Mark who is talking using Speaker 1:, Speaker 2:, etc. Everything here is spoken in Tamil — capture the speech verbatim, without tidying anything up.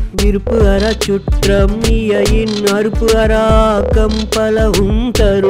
Speaker 1: விருப்பு அற சுற்றம் இயின் அறுப்பு அறாக்கம் பலவும் தரும்.